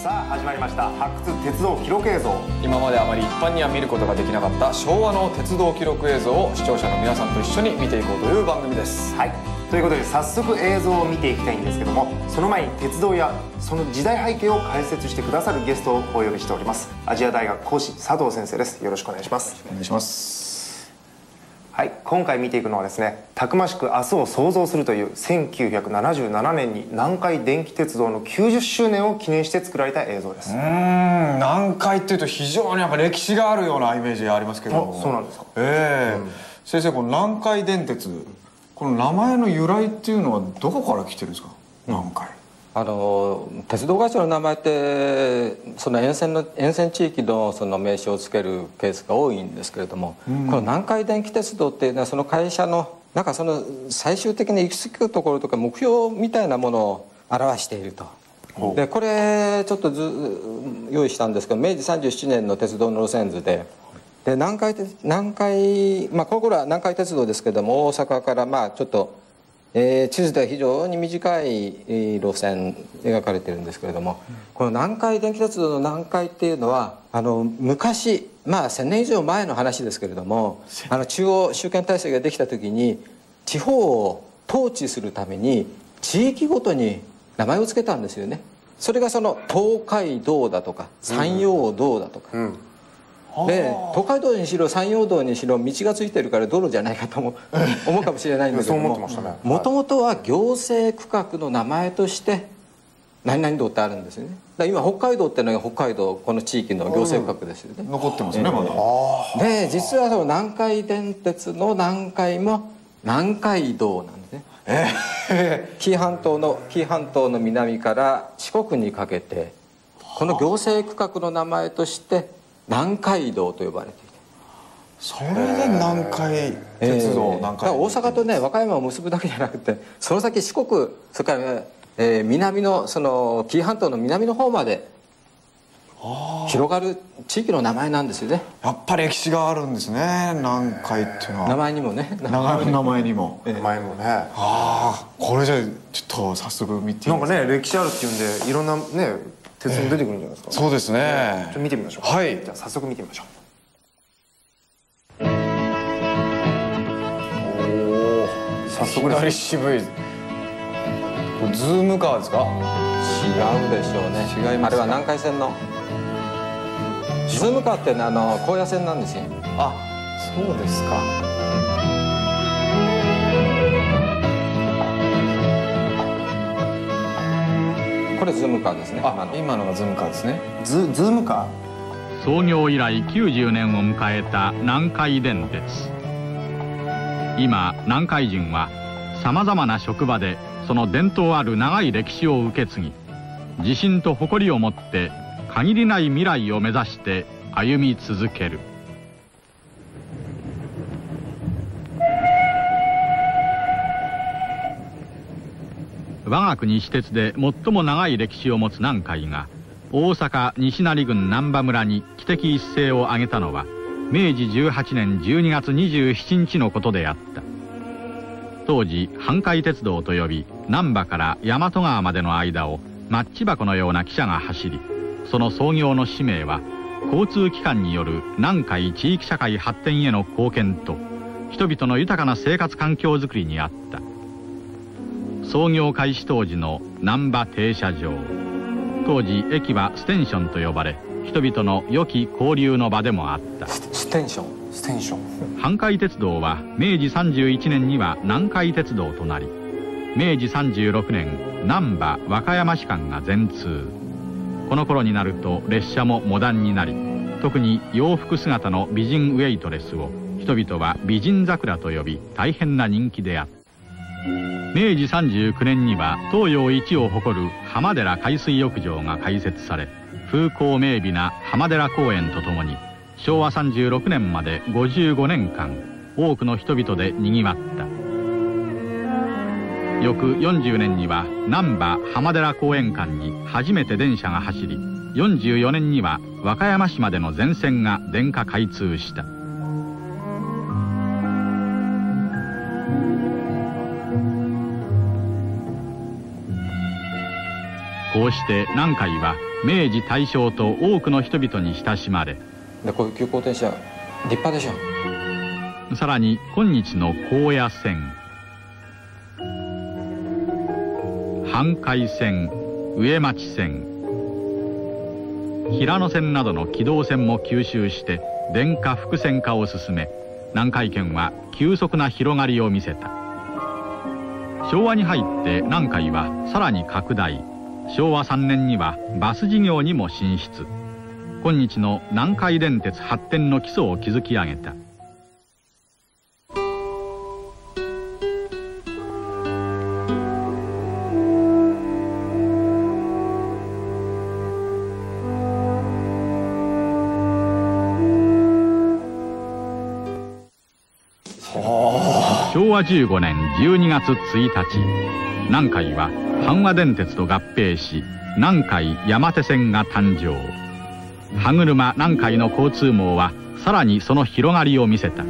さあ始まりました発掘鉄道記録映像。 今まであまり一般には見ることができなかった昭和の鉄道記録映像を視聴者の皆さんと一緒に見ていこうという番組です。 はい、ということで早速映像を見ていきたいんですけども、その前に鉄道やその時代背景を解説してくださるゲストをお呼びしております。亜細亜大学講師佐藤先生です。よろしくお願いします。 お願いします。 はい、今回見ていくのはですね、たくましく明日を創造するという1977年に南海電気鉄道の90周年を記念して作られた映像です。 南海っていうと非常にやっぱ歴史があるようなイメージがありますけど。 そうなんですか。 先生、この南海電鉄、この名前の由来っていうのはどこから来てるんですか？南海。 鉄道会社の名前ってその沿線地域のその名称をつけるケースが多いんですけれども、この南海電気鉄道っていうのはその会社のなんかその最終的に行き着くところとか目標みたいなものを表していると。でこれちょっと用意したんですけど、明治37年の鉄道の路線図で南海、この頃は南海鉄道ですけども、大阪からちょっと地図では非常に短い路線描かれてるんですけれども、この南海電気鉄道の南海っていうのは昔1000年以上前の話ですけれども、中央集権体制ができた時に地方を統治するために地域ごとに名前を付けたんですよね。それがその東海道だとか山陽道だとか、で東海道にしろ山陽道にしろ道がついてるから道路じゃないかと思うかもしれないんだけども、もともとは行政区画の名前として何々道ってあるんですよね。今北海道っていうのが北海道この地域の行政区画ですよね。 残ってますね、まだ。 で実はその南海電鉄の南海も南海道なんですね。紀伊半島の南から四国にかけてこの行政区画の名前として南海道と呼ばれていて、 それで南海鉄道、南海大阪とね和歌山を結ぶだけじゃなくて、その先四国、それから、南のその紀伊半島の南の方まで広がる地域の名前なんですよね。 やっぱり歴史があるんですね、南海っていうのは。 名前にもね。 名前にも。 名前もね。 これじゃちょっと早速見ていいですか？ なんかね歴史あるっていうんでいろんなね鉄道出てくるんじゃないですか。 そうですね。 ちょっと見てみましょう。 はい。 じゃあ早速見てみましょう。早速です。 渋い。ズームカーですか？ 違うでしょうね。 違います。 あれは南海線のズームカーって高野線なんですよ。 あ、そうですか。 これズームカーですね。 今のがズームカーですね。 ズームカー。創業以来90年を迎えた南海電鉄。今南海人はさまざまな職場でその伝統ある長い歴史を受け継ぎ、自信と誇りを持って限りない未来を目指して歩み続ける。我が国私鉄で最も長い歴史を持つ南海が大阪西成郡難波村に汽笛一斉を挙げたのは明治18年12月27日のことであった。当時阪海鉄道と呼び、難波から大和川までの間をマッチ箱のような汽車が走り、その創業の使命は交通機関による南海地域社会発展への貢献と人々の豊かな生活環境づくりにあった。創業開始当時の難波停車場、当時駅はステンションと呼ばれ人々の良き交流の場でもあった。 ステンション。 阪海鉄道は明治31年には南海鉄道となり、明治36年難波和歌山市間が全通。この頃になると列車もモダンになり、特に洋服姿の美人ウェイトレスを人々は美人桜と呼び大変な人気であった。明治39年には東洋一を誇る浜寺海水浴場が開設され、風光明媚な浜寺公園とともに昭和36年まで55年間多くの人々でにぎわった。翌40年には難波浜寺公園間に初めて電車が走り、44年には和歌山市までの全線が電化開通した。 こうして南海は明治大正と多くの人々に親しまれ、 でこういう急行電車立派でしょ。 さらに今日の高野線、阪海線、上町線、平野線などの軌道線も吸収して電化複線化を進め、南海圏は急速な広がりを見せた。昭和に入って南海はさらに拡大。昭和3年にはバス事業にも進出。今日の南海電鉄発展の基礎を築き上げた。昭和15年12月1日、南海は阪和電鉄と合併し、南海山手線が誕生。歯車南海の交通網はさらにその広がりを見せた。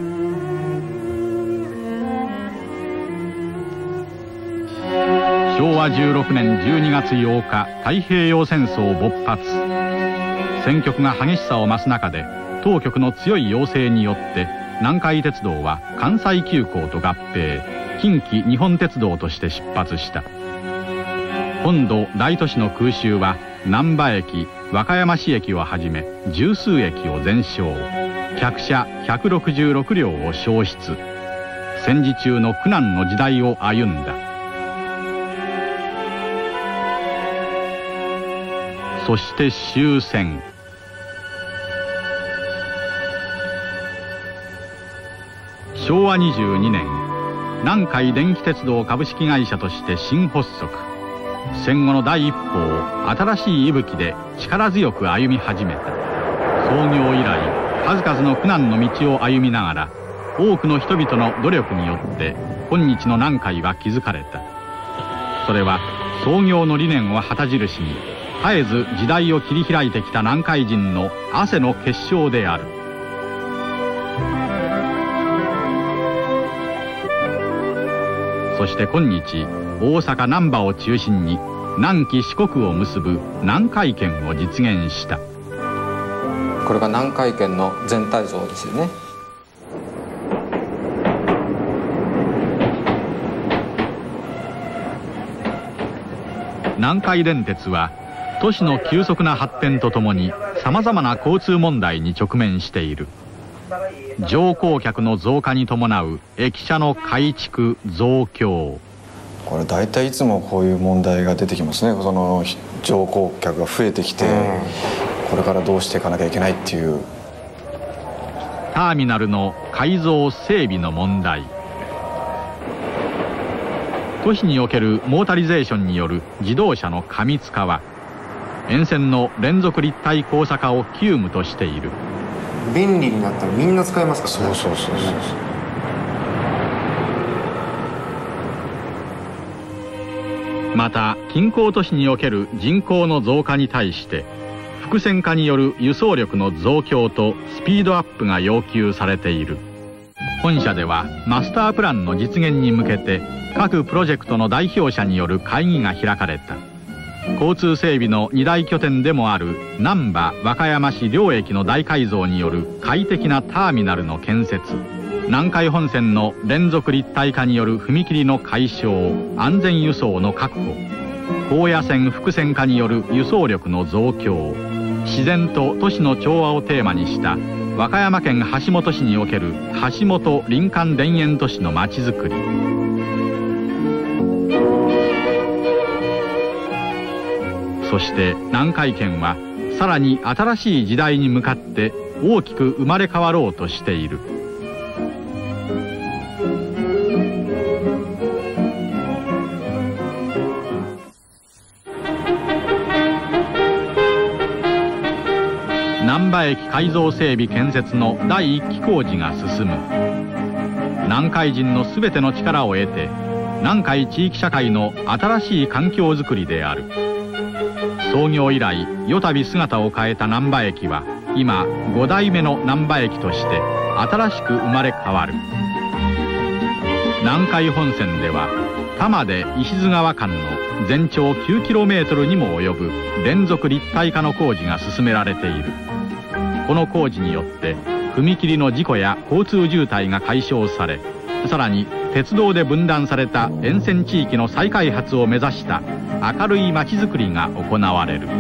昭和16年12月8日、太平洋戦争勃発。戦局が激しさを増す中で、当局の強い要請によって南海鉄道は関西急行と合併、近畿日本鉄道として出発した。本土大都市の空襲は難波駅、和歌山市駅をはじめ十数駅を全焼、客車166両を焼失。戦時中の苦難の時代を歩んだ。そして終戦。昭和22年、南海電気鉄道株式会社として新発足。戦後の第一歩を新しい息吹で力強く歩み始めた。創業以来数々の苦難の道を歩みながら、多くの人々の努力によって今日の南海は築かれた。それは創業の理念を旗印に絶えず時代を切り開いてきた南海人の汗の結晶である。そして今日、大阪難波を中心に南紀四国を結ぶ南海圏を実現した。 これが南海圏の全体像ですよね。 南海電鉄は都市の急速な発展とともにさまざまな交通問題に直面している。乗降客の増加に伴う駅舎の改築増強。 これ大体いつもこういう問題が出てきますね。その乗降客が増えてきて、これからどうしていかなきゃいけないっていう。 ターミナルの改造整備の問題。都市におけるモータリゼーションによる自動車の過密化は沿線の連続立体交差化を急務としている。 便利になったらみんな使えますからね。 そう。 また近郊都市における人口の増加に対して複線化による輸送力の増強とスピードアップが要求されている。本社ではマスタープランの実現に向けて各プロジェクトの代表者による会議が開かれた。交通整備の2大拠点でもある難波和歌山市両駅の大改造による快適なターミナルの建設、南海本線の連続立体化による踏切の解消、安全輸送の確保、高野線複線化による輸送力の増強、自然と都市の調和をテーマにした和歌山県橋本市における橋本林間田園都市のまちづくり。そして南海圏はさらに新しい時代に向かって大きく生まれ変わろうとしている。難波駅改造整備建設の第1期工事が進む。南海人のすべての力を得て南海地域社会の新しい環境づくりである。創業以来夜旅姿を変えた難波駅は今5代目の難波駅として新しく生まれ変わる。南海本線では多摩で石津川間の全長 9km にも及ぶ連続立体化の工事が進められている。この工事によって踏切の事故や交通渋滞が解消され、さらに鉄道で分断された沿線地域の再開発を目指した明るい街づくりが行われる。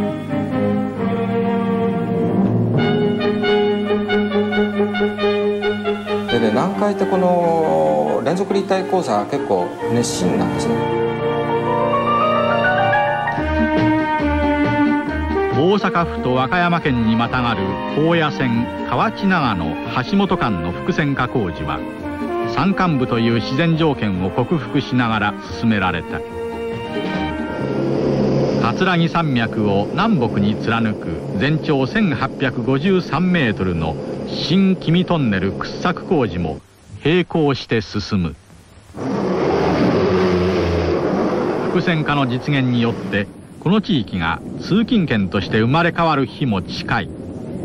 でね、南海ってこの連続立体交差が結構熱心なんですね。 大阪府と和歌山県にまたがる高野線河内長野橋本間の複線化工事は、山間部という自然条件を克服しながら進められた。葛城山脈を南北に貫く全長1853メートルの新紀美トンネル掘削工事も並行して進む。複線化の実現によってこの地域が通勤圏として生まれ変わる日も近い。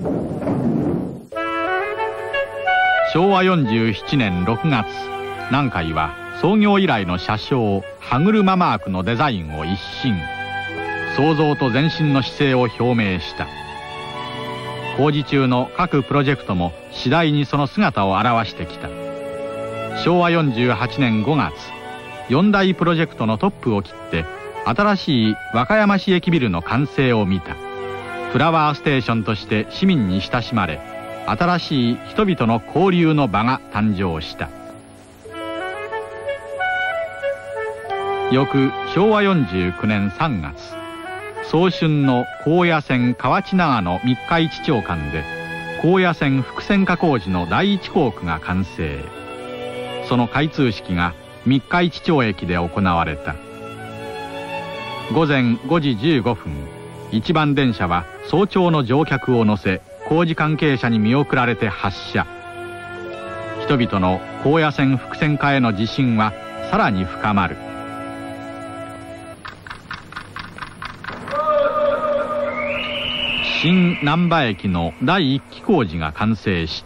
昭和47年6月、南海は創業以来の車掌歯車マークのデザインを一新、創造と前進の姿勢を表明した。工事中の各プロジェクトも次第にその姿を現してきた。昭和48年5月、4大プロジェクトのトップを切って新しい和歌山市駅ビルの完成を見た。フラワーステーションとして市民に親しまれ、新しい人々の交流の場が誕生した。翌昭和49年3月、早春の高野線河内長野三日市町間で高野線複線化工事の第一工区が完成。その開通式が三日市町駅で行われた。午前5時15分、一番電車は早朝の乗客を乗せ工事関係者に見送られて発車。人々の高野線複線化への自信はさらに深まる。新難波駅の第1期工事が完成した。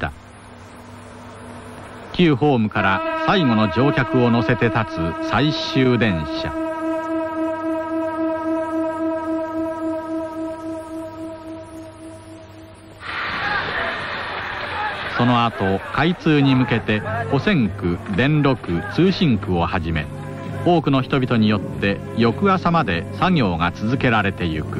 旧ホームから最後の乗客を乗せて立つ最終電車。その後、開通に向けて保線区、電路区、通信区をはじめ、多くの人々によって翌朝まで作業が続けられてゆく。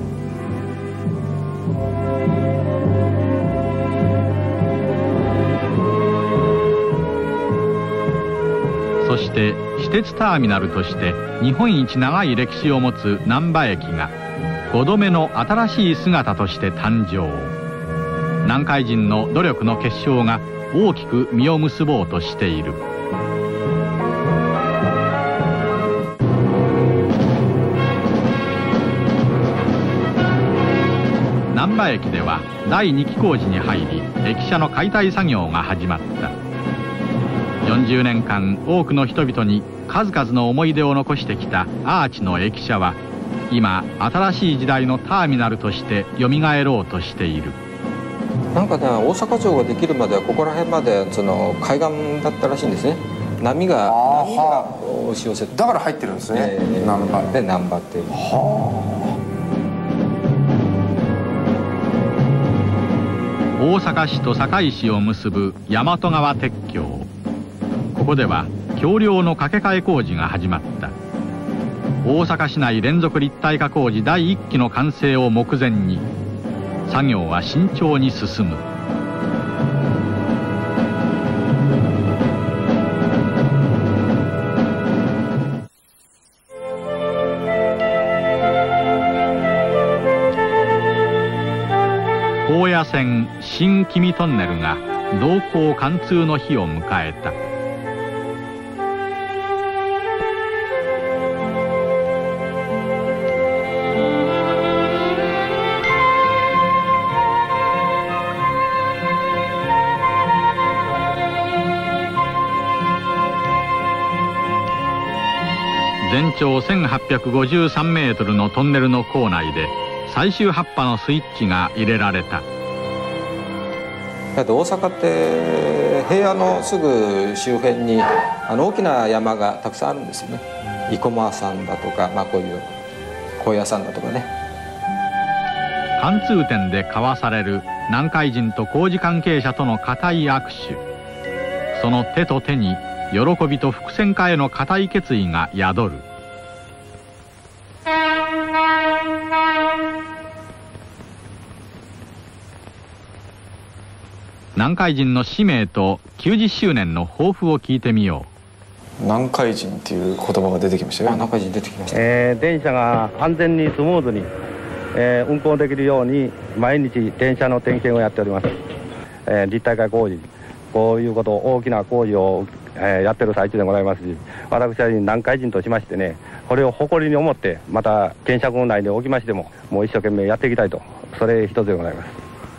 そして私鉄ターミナルとして日本一長い歴史を持つ難波駅が5度目の新しい姿として誕生。南海人の努力の結晶が大きく実を結ぼうとしている。難波駅では第2期工事に入り、駅舎の解体作業が始まった。40年間多くの人々に数々の思い出を残してきたアーチの駅舎は今新しい時代のターミナルとしてよみがえろうとしている。 なんかね、大阪城ができるまではここら辺までその海岸だったらしいんですね。波が押し寄せて、 だから入ってるんですね、難波で難波っていう。 大阪市と堺市を結ぶ大和川鉄橋。ここでは橋梁の架け替え工事が始まった。大阪市内連続立体化工事第1期の完成を目前に作業は慎重に進む。高野線新紀美トンネルが動工貫通の日を迎えた。全長1853メートルのトンネルの構内で最終8波のスイッチが入れられた。 だって大阪って平野のすぐ周辺に大きな山がたくさんあるんですよね。 生駒さんだとか、こういう高野山だとかね。 貫通点で交わされる南海人と工事関係者との固い握手。その手と手に喜びと複線化への固い決意が宿る。南海人の使命と90周年の抱負を聞いてみよう。 南海人っていう言葉が出てきましたよ。 南海人出てきました。 電車が安全にスムーズに、運行できるように毎日電車の点検をやっております。立体化工事、こういうこと大きな工事を、やってる最中でございますし、私は南海人としましてね、これを誇りに思ってまた電車群内におきましてももう一生懸命やっていきたいと、それ一つでございます。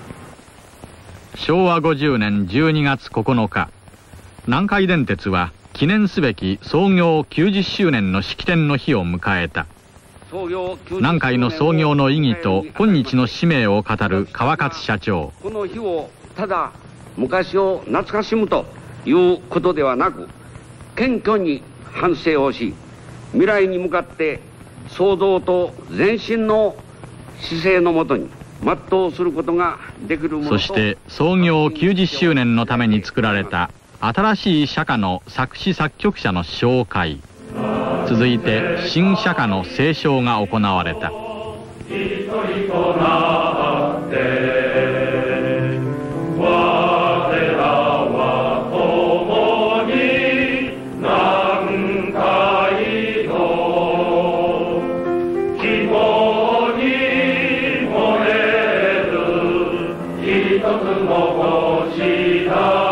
昭和50年12月9日、南海電鉄は記念すべき創業90周年の式典の日を迎えた。南海の創業の意義と今日の使命を語る川勝社長。 この日をただ昔を懐かしむということではなく、謙虚に反省をし、未来に向かって創造と前進の姿勢のもとに全うすることができるものと。 そして創業90周年のために作られた新しい釈迦の作詞作曲者の紹介。続いて新釈迦の斉唱が行われた。一人となって我らは共に南海の希望に燃える一つの星だ。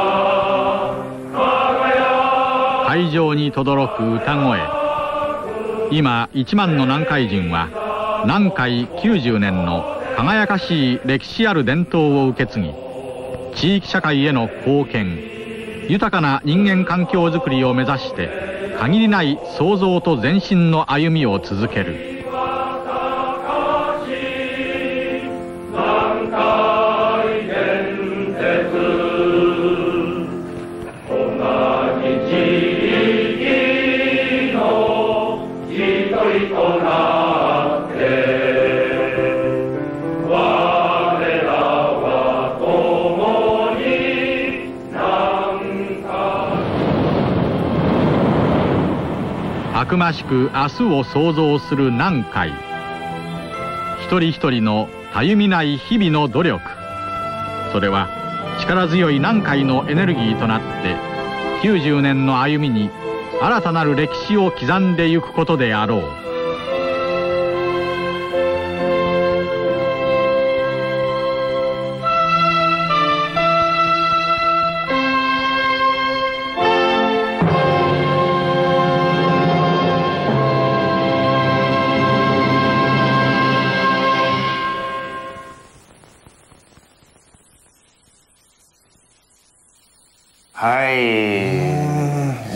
会場に轟く歌声。今1万の南海人は南海90年の輝かしい歴史ある伝統を受け継ぎ、地域社会への貢献、豊かな人間環境づくりを目指して限りない創造と前進の歩みを続ける。たくましく明日を創造する南海。一人一人のたゆみない日々の努力、それは力強い南海のエネルギーとなって90年の歩みに新たなる歴史を刻んでゆくことであろう。 はい。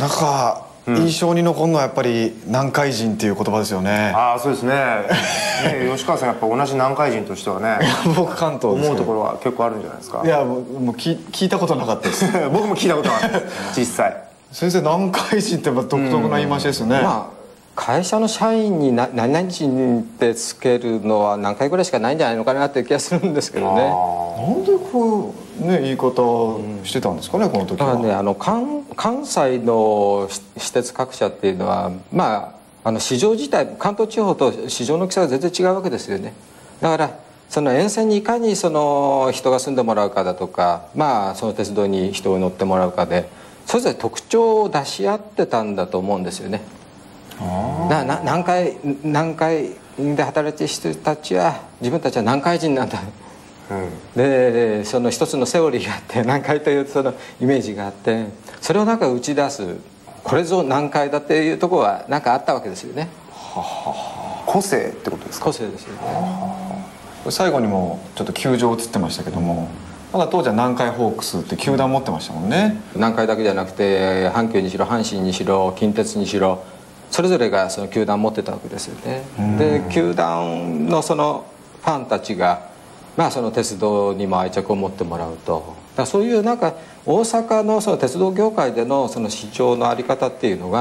なんか印象に残るのはやっぱり南海人っていう言葉ですよね。 ああ、そうですね。吉川さんやっぱ同じ南海人としてはね僕関東ですけど思うところは結構あるんじゃないですか。 いやもう聞いたことなかったです僕も聞いたことなかったです実際。 先生、南海人ってやっぱ独特な言い回しですよね。 会社の社員に何々人ってつけるのは何回ぐらいしかないんじゃないのかなっていう気がするんですけどね。 なんでこういうね言い方してたんですかね、この時は。 だからね、関西の私鉄各社っていうのは市場自体、関東地方と市場の大きさが全然違うわけですよね。だからその沿線にいかにその人が住んでもらうかだとか、その鉄道に人を乗ってもらうかでそれぞれ特徴を出し合ってたんだと思うんですよね。南海で働いてる人たちは自分たちは南海人なんだ、でその一つのセオリーがあって、南海というそのイメージがあって、それをなんか打ち出す、これぞ南海だっていうところはなんかあったわけですよね。 個性ってことですか。 個性ですよね。 最後にもちょっと球場映ってましたけども、まだ当時は南海ホークスって球団持ってましたもんね。 南海だけじゃなくて阪急にしろ阪神にしろ近鉄にしろそれぞれがその球団持ってたわけですよね。で球団のそのファンたちがその鉄道にも愛着を持ってもらうと、だからそういうなんか大阪のその鉄道業界でのその市場の在り方っていうのが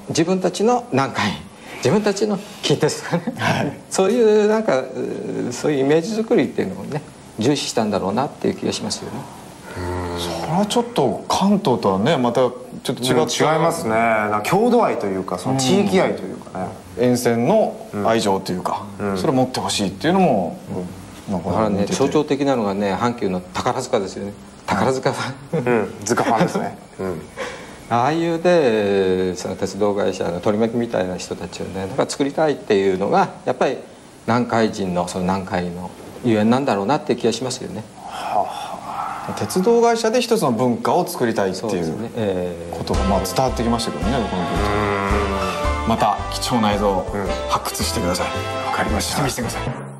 自分たちの南海、自分たちの近鉄とかね、そういうなんかそういうイメージ作りっていうのをね重視したんだろうなっていう気がしますよね。 それはちょっと関東とはねまたちょっと違った、 違いますね。なんか郷土愛というかその地域愛というかね、 沿線の愛情というか、それを持ってほしいっていうのも、 だからね象徴的なのがね阪急の宝塚ですよね。宝塚ファン、 塚ファンですね。 ああいうでその鉄道会社の取り巻きみたいな人たちをねなんか作りたいっていうのがやっぱり南海人のその南海のゆえんなんだろうなっていう気がしますよね。 鉄道会社で一つの文化を作りたいっていうことがまあ伝わってきましたけどね、このまた貴重な映像を発掘してください。 わかりました。 見せてください。